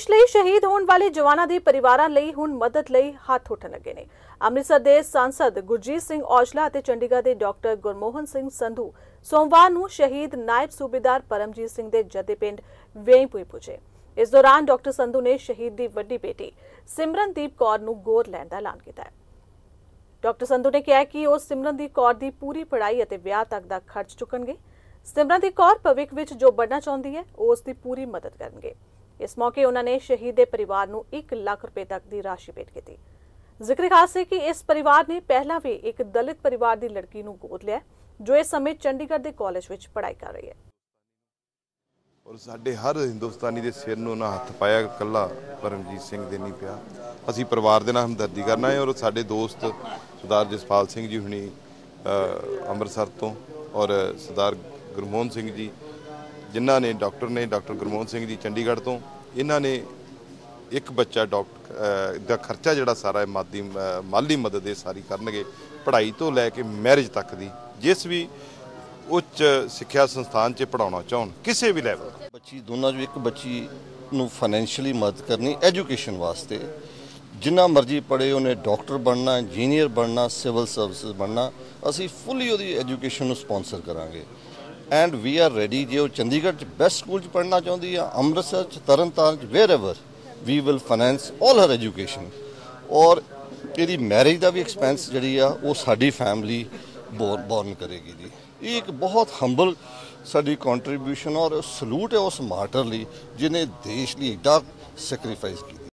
देश ਲਈ शहीद होने वाले जवानों के परिवारों ਲਈ ਹੁਣ मदद ਲਈ हथ उठन लगे ने। अमृतसर के सांसद गुरजीत सिंह औजला और चंडीगढ़ के डॉक्टर गुरमोहन सिंह संधू सोमवार को शहीद नायब सूबेदार परमजीत सिंह के जद्दे पिंड वेईपुई पुजे। इस दौरान डॉक्टर संधू ने शहीद की वड्डी बेटी सिमरनदीप कौर को गोद लैण का ऐलान किया। डॉक्टर संधू ने कहा कि वो सिमरनदीप कौर की पूरी पढ़ाई और विआह तक का खर्च चुकणगे। सिमरनदीप कौर भविख में जो बनना चाहती है वो उसकी पूरी मदद करेंगे। इस मौके उन्होंने शहीद के परिवार को 1 लाख रुपए तक की राशि भेंट की। जिक्र खास है कि इस परिवार ने पहला भी एक दलित परिवार की लड़की को गोद लिया जो इस समय चंडीगढ़ के कॉलेज में पढ़ाई कर रही है। और साडे हर हिंदुस्तानी के सिर नूं ना हथ पाया कला परमजीत सिंह दे नहीं पिया। असीं परिवार दे नाल हमदर्दी करना है। और साडे दोस्त सरदार जसपाल सिंह जी हुणी अमृतसर तो और सरदार गुरमोहन सिंह जी जिन्हां ने डॉक्टर गुरमोहन सिंह जी चंडीगढ़ तो इन्हां ने एक बच्चा डॉक्टर दा खर्चा जिहड़ा सारा माली मदद ये सारी करनगे पढ़ाई तो लैके मैरिज तक दी जिस भी उच्च सिक्ख्या संस्थान च पढ़ाउणा चाहण किसी भी लैवल बच्ची दोनों जो एक बच्ची नूं फाइनैंशियली मदद करनी एजुकेशन वास्ते जिन्ना मर्जी पढ़े उन्हें डॉक्टर बनना इंजीनियर बनना सिविल सर्विस बनना असी फुली उहदी एजुकेशन नूं स्पॉन्सर करांगे। एंड वी आर रेडी जो चंडीगढ़ बेस्ट स्कूल पढ़ना चाहती है Amritsar Tarn Taran wherever we will finance all her education. और यदि मैरिज का भी एक्सपेंस जी वो साड़ी फैमिली बोर्न करेगी जी। ये एक बहुत हंबल साड़ी कॉन्ट्रीब्यूशन और सलूट है उस मार्टर ली जिन्हें देश लिए एडा सैक्रीफाइस किया।